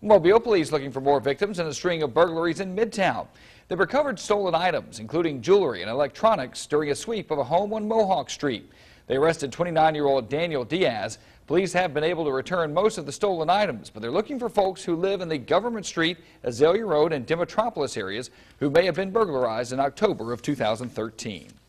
Mobile police looking for more victims in a string of burglaries in Midtown. They recovered stolen items, including jewelry and electronics, during a sweep of a home on Mohawk Street. They arrested 29-year-old Daniel Diaz. Police have been able to return most of the stolen items, but they're looking for folks who live in the Government Street, Azalea Road and Demetropolis areas who may have been burglarized in October of 2013.